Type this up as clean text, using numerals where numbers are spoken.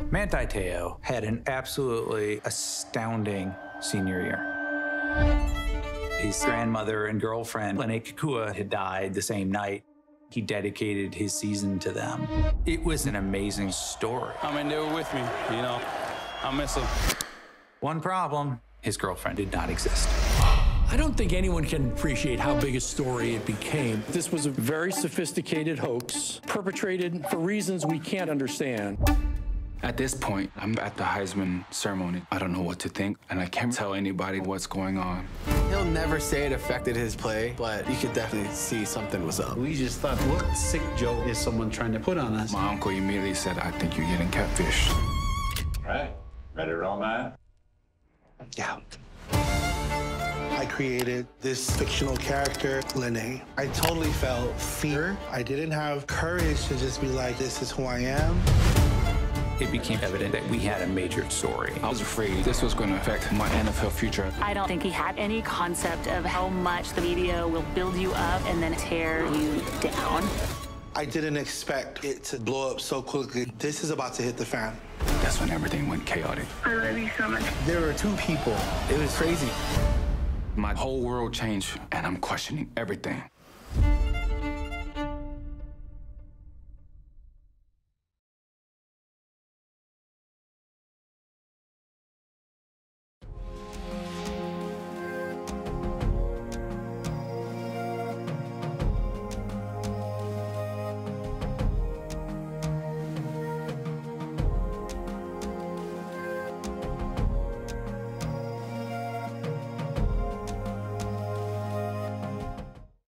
Manti Te'o had an absolutely astounding senior year. His grandmother and girlfriend, Lene Kekua, had died the same night. He dedicated his season to them. It was an amazing story. I mean, they were with me, you know. I miss them. One problem, his girlfriend did not exist. I don't think anyone can appreciate how big a story it became. This was a very sophisticated hoax, perpetrated for reasons we can't understand. At this point, I'm at the Heisman ceremony. I don't know what to think, and I can't tell anybody what's going on. He'll never say it affected his play, but you could definitely see something was up. We just thought, what sick joke is someone trying to put on us? My uncle immediately said, I think you're getting catfished. All right, ready to roll, man? Yeah. I created this fictional character, Lene. I totally felt fear. I didn't have courage to just be like, this is who I am. It became evident that we had a major story. I was afraid this was going to affect my NFL future. I don't think he had any concept of how much the media will build you up and then tear you down. I didn't expect it to blow up so quickly. This is about to hit the fan. That's when everything went chaotic. I love you so much. There were two people. It was crazy. My whole world changed, and I'm questioning everything.